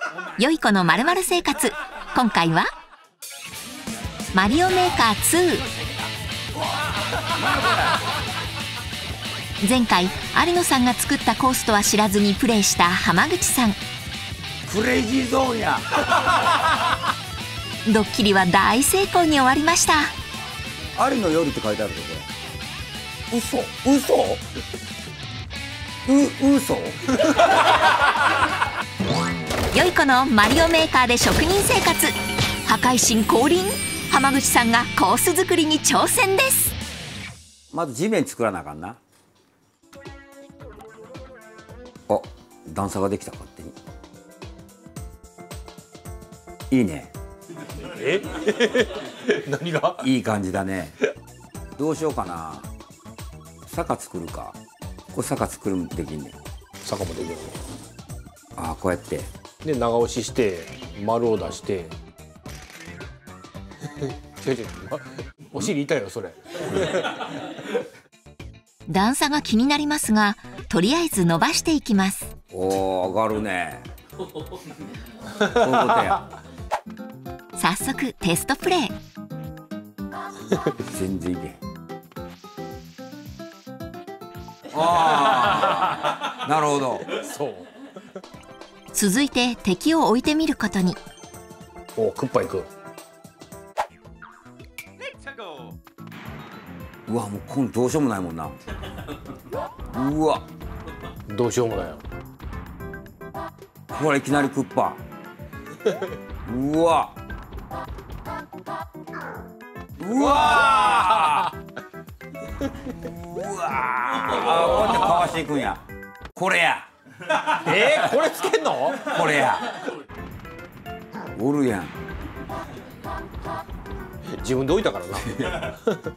よい子のまるまる生活。今回はマリオメーカー2。前回有野さんが作ったコースとは知らずにプレイした浜口さん。 クレイジーゾーンや。 ドッキリは大成功に終わりました。 有の夜って書いてあるけど、嘘よい子のマリオメーカーで職人生活。破壊神降臨。浜口さんがコース作りに挑戦です。 まず地面作らなあかんな。あ、段差ができた。勝手にいいね。 え何がいい感じだね。どうしようかな。坂作るか。これ坂作るできんねん。 坂もできる。 ああ、こうやってで長押しして丸を出して違う、お尻痛いよそれ。 段差が気になりますが、とりあえず伸ばしていきます。 おお、上がるね。こういうことや。 早速テストプレイ。 全然いけん。ああ、なるほど。 そう。 続いて敵を置いてみることに。 お、クッパ行く。 うわ、もうこんどうしようもないもんな。うわ、 どうしようもないよ。 これいきなりクッパ。うわうわうわあ、こうやってかわしていくんや。これや。 これつけんの？ これや。おるやん。 自分で置いたからな。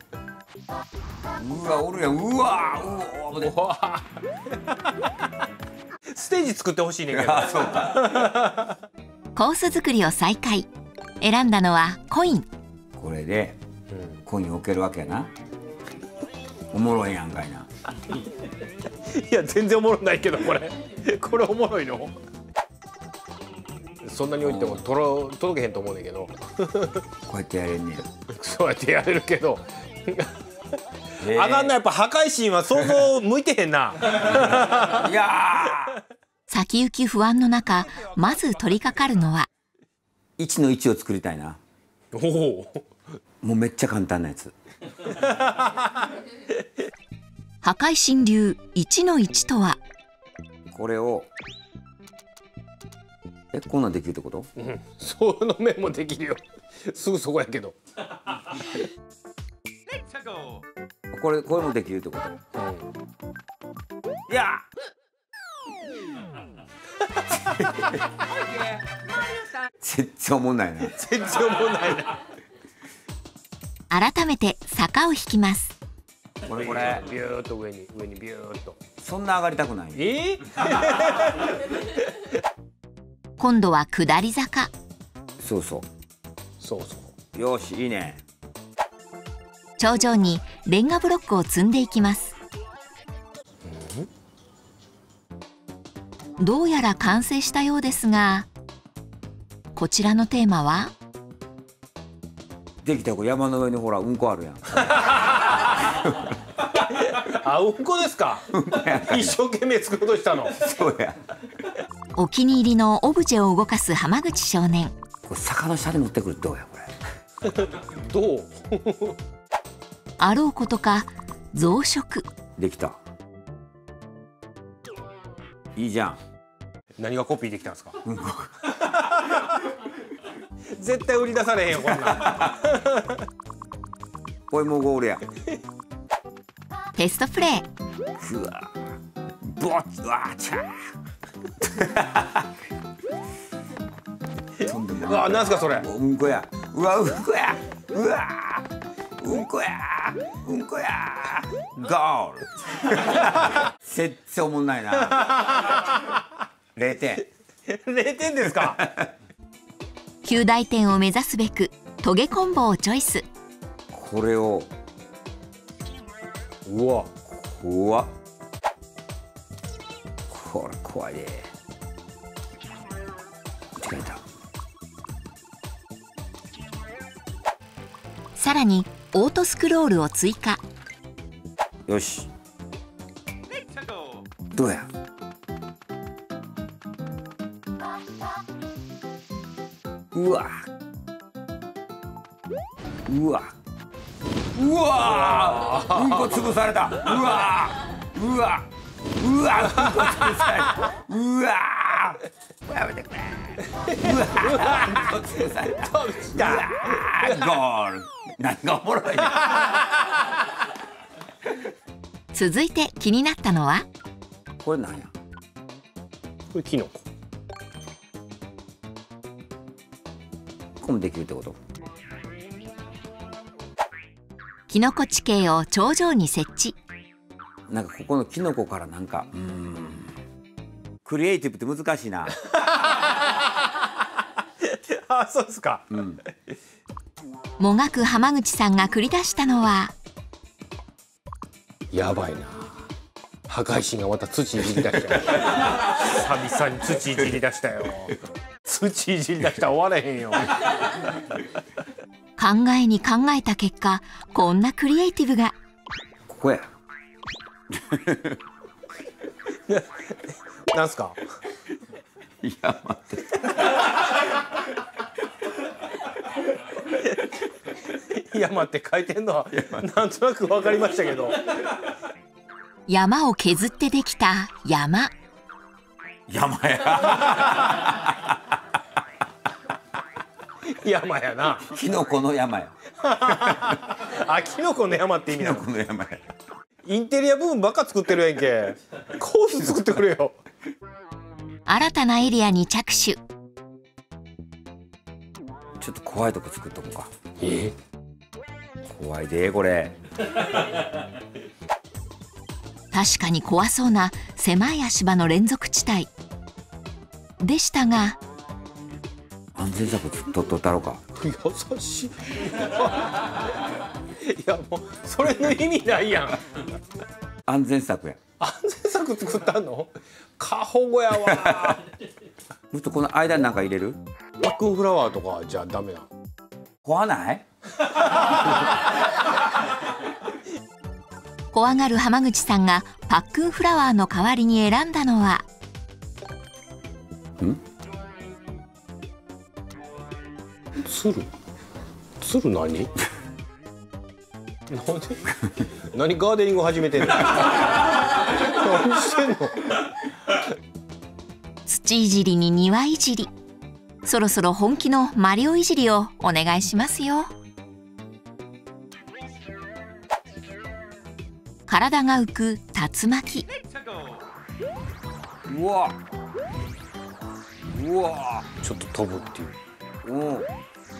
うわ、おるやん。うわうわ、 ステージ作ってほしいねんけど。 あ、そうか。 コース作りを再開。選んだのはコイン。 これでコイン置けるわけやな。おもろいやんかいな。 いや全然おもろないけど、これおもろいの？そんなに置いても届けへんと思うねんけど。 こうやってやれんねん。 そうやってやれるけど。あかんな、やっぱ破壊神は想像向いてへんな。 いや先行き不安の中、まず取り掛かるのは 1の1を作りたいな。 おお。 もうめっちゃ簡単なやつ。 破壊神流1の1とは。 これをこんなんできるってこと？ その面もできるよ。すぐそこやけど。 これもできるってこと？いや全然おもんないな。 全然おもんないな。 改めて坂を引きます。 これビューっと上にビューっと。 そんな上がりたくない。 今度は下り坂。 そうそう。よし、いいね。 頂上にレンガブロックを積んでいきます。どうやら完成したようですが、こちらのテーマはできた。これ山の上にほらうんこあるやん。 あ、うんこですか。一生懸命作ろうとしたの。 そうや。 お気に入りのオブジェを動かす浜口少年。 これ坂の下に持ってくるってどうやこれ。 どう？ あろうことか増殖。 できた。いいじゃん。 何がコピーできたんですか？絶対売り出されへんよ、こんなん。 これもうゴールや。 テストプレイ。 うわボッ、うわちゃー。 うわ、なんすかそれ。 うんこや。うわ、うんこや。うわうんこや。うんこや。ゴール。全然おもんないな。0点。 0点ですか。 9大点を目指すべくトゲコンボをチョイス。 これをうわ、 怖っ。これ怖いで。 間違えた。 さらにオートスクロールを追加。 よし。どうや。うわ。うわ。うわ。うんこ潰された。うわ。うわ。うわ。うんこ潰された。うわ。やめてくれ。うわ。うんこ潰された。うわ。ゴール。何がおもろいの。 続いて気になったのは、 これなんや。 これキノコ。 ここもできるってこと。 キノコ地形を頂上に設置。 なんかここのキノコからなんかクリエイティブって難しいな。 あ、そうですか。 もがく浜口さんが繰り出したのは、 やばいな。破壊神がまた土いじり出したよ。久々に土いじり出したよ。土いじり出したら終われへんよ。 考えに考えた結果、こんなクリエイティブが。 ここや。 なんすか。 いや待って。 山って書いてんのはなんとなく分かりましたけど。 山を削ってできた山。 山や。 山やな。 キノコの山や。 あ、キノコの山って意味キノなの。 コの山や。 インテリア部分ばっか作ってるやんけ。コース作ってくれよ。 新たなエリアに着手。 ちょっと怖いとこ作っとこうか。怖いでこれ。 確かに怖そうな狭い足場の連続地帯でしたが、 安全策取っとったろうか。 優しい。いやもうそれの意味ないやん。 安全策や。 安全策作ったの。過保護やわ。 もっとこの間に何か入れる。 パックンフラワーとかじゃダメな。 怖ない。 怖がる浜口さんがパックンフラワーの代わりに選んだのは、 鶴何？なんで何ガーデニング始めてんの？何してんの？ 土いじりに庭いじり。そろそろ本気のマリオいじりをお願いしますよ。体が浮く竜巻。 うわ。うわ。 ちょっと飛ぶっていう。 おお。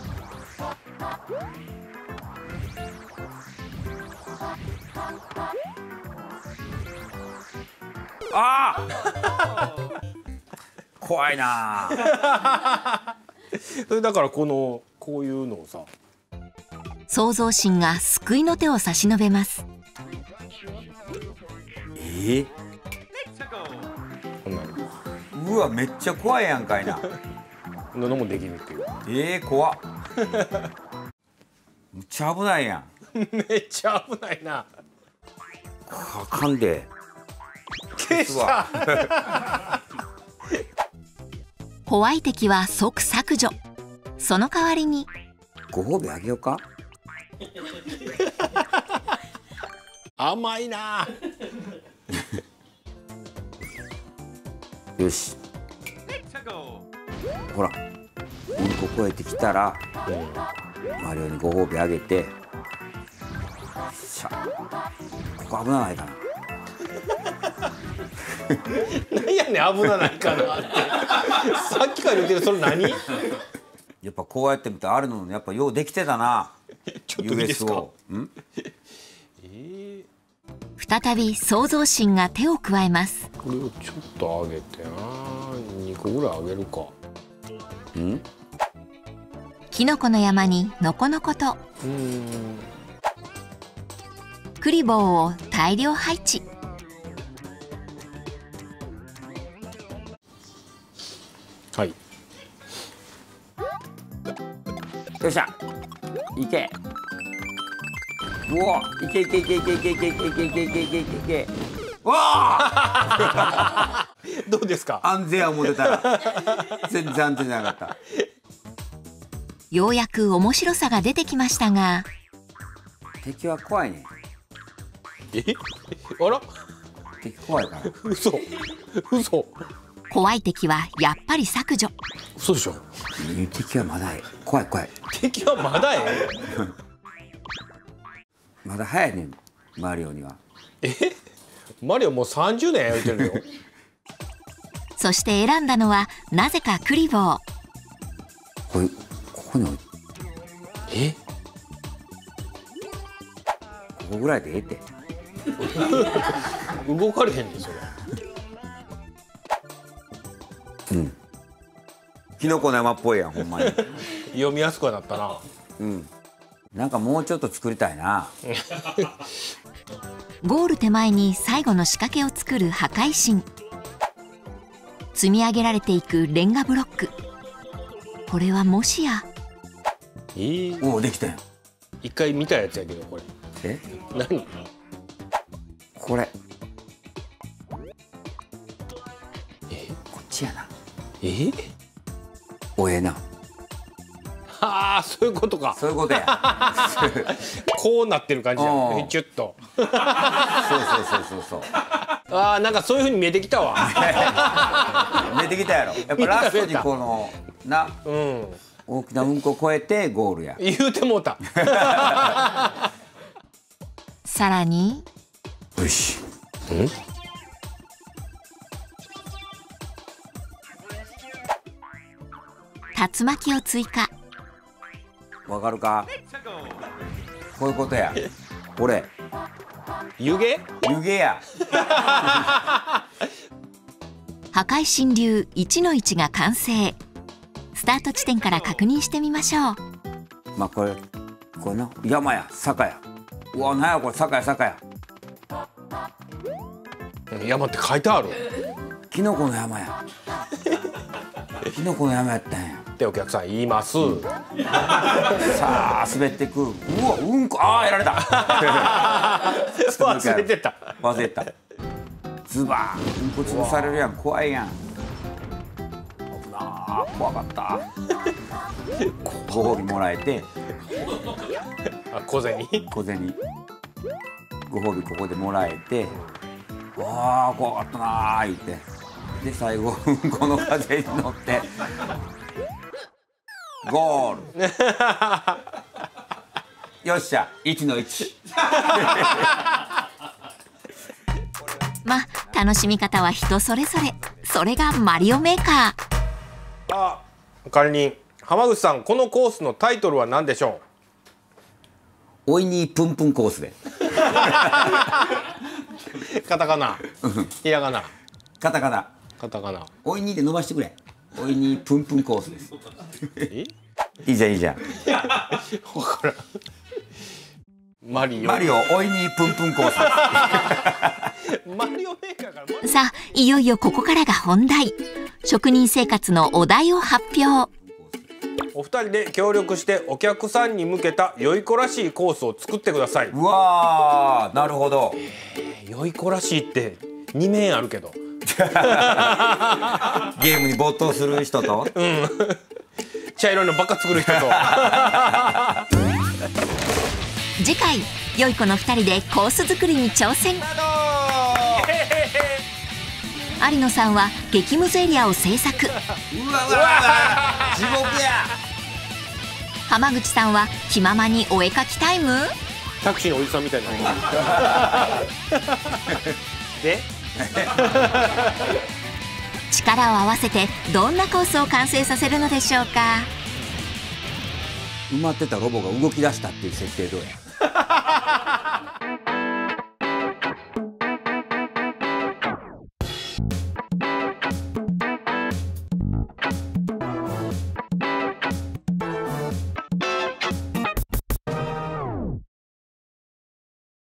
ああ。怖いな。 それだからこういうのをさ。 創造神が救いの手を差し伸べます。 こんなの。 うわめっちゃ怖いやんかいな。 のもできるっていう。 怖っ。むっちゃ危ないやん。 めっちゃ危ないな。 あかんで。 消した。 怖い敵は即削除。その代わりにご褒美あげようか。 甘いな。 よし。ほら、うんこ超えてきたら、マリオにご褒美あげて。しゃ。ここ危ないかな。 何やねん危なないかなって。さっきから言ってるそれ何？ やっぱこうやって見てあるのやっぱようできてたな。 ちょっといいですか？ 再び創造神が手を加えます。 これをちょっと上げてな。2個ぐらい上げるか。 キノコの山にのこのことクリボーを大量配置。 はい。 よっしゃいけ。うわいけいけいけいけいけいけいけいけいけいけいけいけいけ。わあどうですか？ 安全や思ってたら全然安全じゃなかった。 ようやく面白さが出てきましたが、 敵は怖いね。 あら敵怖いから。 嘘怖い敵はやっぱり削除。 嘘でしょ。 敵はまだ怖い怖い。 敵はまだまだ早いねんマリオには。 マリオもう30年やってるよ。 そして選んだのはなぜかクリボー。 ここに置いて。ここぐらいでええって。 動かれへんねんそれ。 キノコの山っぽいやんほんまに。 読みやすくはなったな。 なんかもうちょっと作りたいな。 ゴール手前に最後の仕掛けを作る破壊神。積み上げられていくレンガブロック。これはもしや。 おおできたよ。 一回見たやつやけどこれ。何？ これ。こっちやな。おえな。 ああそういうことか。 そういうことや。 こうなってる感じや。チュッと。 そう。 ああなんかそういう風に見えてきたわ。 見えてきたやろ。やっぱラストにこのな、大きなうんこ越えてゴールや。 言うてもうた。 さらに。 よし。 竜巻を追加。 わかるか？こういうことや。これ。 湯気や。 破壊神流1の1が完成。スタート地点から確認してみましょう。 まあこれな山や坂や。うわなんやこれ坂や。 山って書いてある。 キノコの山や。キノコの山やったんや。 ってお客さん言います。 さあ滑ってく。うわうんこやられた。 忘れてた。 ズバーンうんこ潰されるやん。怖いやん。危なー怖かった。ご褒美もらえて。 小銭ご褒美ここでもらえて。怖かったなー言って。で最後うんこの風に乗ってゴール。よっしゃ1の1。 まあ楽しみ方は人それぞれ。それがマリオメーカー。 管理人浜口さん、このコースのタイトルは何でしょおいにプンプンコースで。 カタカナひらがなカタカナおいにで伸ばしてくれ。おいにプンプンコースです。いいじゃん。 わからん。マリオおいにプンプンコースです。 マリオメーカーからさあいよいよここからが本題。職人生活のお題を発表。 お二人で協力してお客さんに向けた良い子らしいコースを作ってください。 うわーなるほど。 良い子らしいって2面あるけど。 ゲームに没頭する人と、 茶色いのばっか作る人と。 次回良い子の2人でコース作りに挑戦。有野さんは激ムズエリアを制作。 うわ地獄や。 浜口さんは気ままにお絵かきタイム。 タクシーのおじさんみたいな。で力を合わせてどんなコースを完成させるのでしょうか。 埋まってたロボが動き出したっていう設定どうや。